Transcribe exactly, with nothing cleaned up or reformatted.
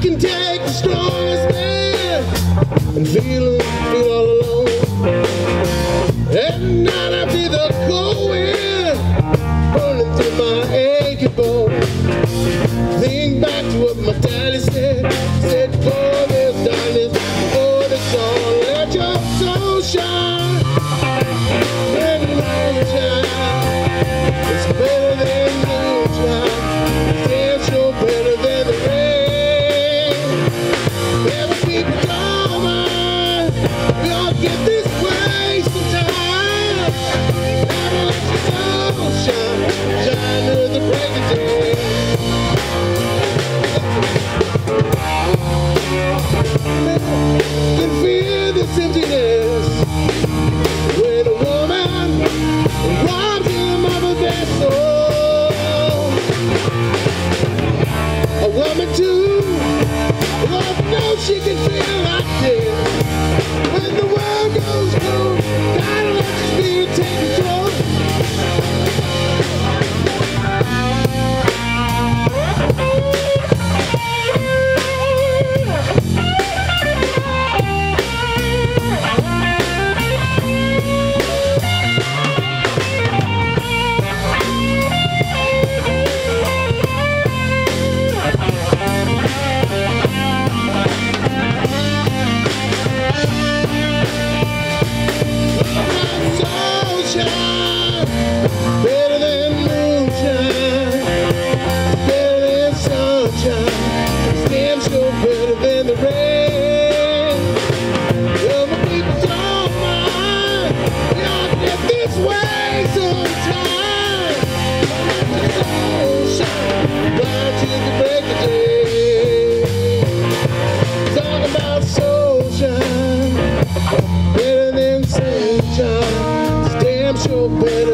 can take the strongest man and feel, feel all alone. At night I feel the cold wind burning through my aching bone. Think back to what my daddy said. Said, boy, there's darkness before the dawn. Let your soul shine. Let the light shine. It's better than moonshine. It's no better than the rain. Never people don't mind. We all get this way sometime. Never let your soul shine. Shine to the break of day. Can feel this emptiness when a woman robs him of a vessel. A woman too, Lord knows she can feel like this. When the world goes cold, gotta let your spirit take control. Better than moonshine, better than sunshine, damn sure better than the rain. Other people don't mind, we all get this way sometime. Soulshine, blind till the break of day. Talk about soulshine, better than sunshine, damn sure better.